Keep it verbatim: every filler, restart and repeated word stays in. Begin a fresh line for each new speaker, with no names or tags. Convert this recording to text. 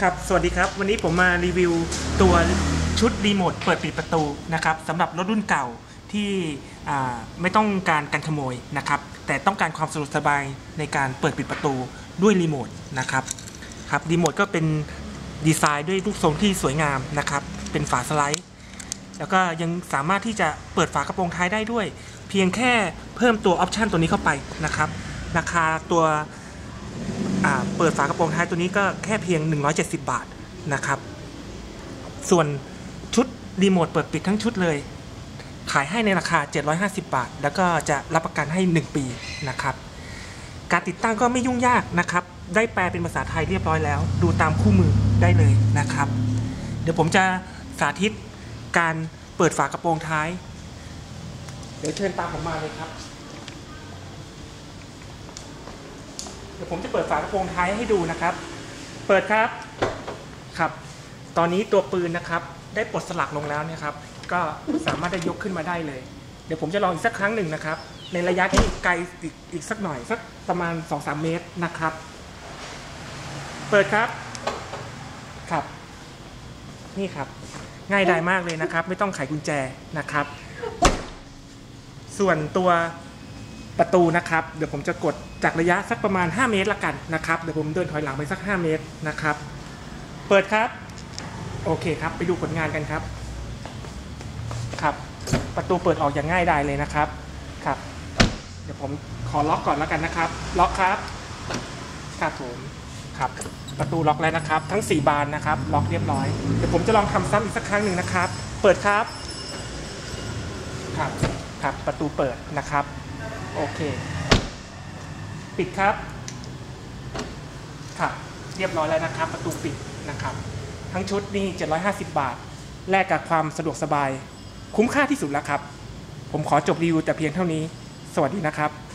ครับสวัสดีครับวันนี้ผมมารีวิวตัวชุดรีโมทเปิดปิดประตูนะครับสำหรับรถรุ่นเก่าที่ไม่ต้องการการขโมยนะครับแต่ต้องการความสะดวกสบายในการเปิดปิดประตูด้วยรีโมทนะครับครับรีโมทก็เป็นดีไซน์ด้วยรูปทรงที่สวยงามนะครับเป็นฝาสไลด์แล้วก็ยังสามารถที่จะเปิดฝากระโปรงท้ายได้ด้วยเพียงแค่เพิ่มตัวออปชันตัวนี้เข้าไปนะครับราคาตัวเปิดฝากระโปรงท้ายตัวนี้ก็แค่เพียงหนึ่งร้อยเจ็ดสิบบาทนะครับส่วนชุดรีโมทเปิดปิดทั้งชุดเลยขายให้ในราคาเจ็ดร้อยห้าสิบบาทแล้วก็จะรับประกันให้หนึ่งปีนะครับการติดตั้งก็ไม่ยุ่งยากนะครับได้แปลเป็นภาษาไทยเรียบร้อยแล้วดูตามคู่มือได้เลยนะครับเดี๋ยวผมจะสาธิตการเปิดฝากระโปรงท้ายเดี๋ยวเชิญตามผมมาเลยครับเดี๋ยวผมจะเปิดฝากระโปรงท้ายให้ดูนะครับเปิดครับครับตอนนี้ตัวปืนนะครับได้ปลดสลักลงแล้วเนี่ยครับก็สามารถได้ยกขึ้นมาได้เลยเดี๋ยวผมจะลองอีกสักครั้งหนึ่งนะครับในระยะที่ไกลอีกอีกสักหน่อยสักประมาณ สองถึงสาม เมตรนะครับเปิดครับครับนี่ครับง่ายดายมากเลยนะครับไม่ต้องไขกุญแจนะครับส่วนตัวประตูนะครับเดี๋ยวผมจะกดจากระยะสักประมาณห้าเมตรละกันนะครับเดี๋ยวผมเดินถอยหลังไปสักห้าเมตรนะครับเปิดครับโอเคครับไปดูผลงานกันครับครับประตูเปิดออกอย่างง่ายดายเลยนะครับครับเดี๋ยวผมขอล็อกก่อนแล้วกันนะครับล็อกครับครับผมครับประตูล็อกแล้วนะครับทั้งสี่บานนะครับล็อกเรียบร้อยเดี๋ยวผมจะลองทำซ้ำอีกสักครั้งหนึ่งนะครับเปิดครับครับครับประตูเปิดนะครับโอเคปิดครับครับเรียบร้อยแล้วนะครับประตูปิดนะครับทั้งชุดนี่เจ็ดร้อยห้าสิบบาทแลกกับความสะดวกสบายคุ้มค่าที่สุดแล้วครับผมขอจบรีวิวแต่เพียงเท่านี้สวัสดีนะครับ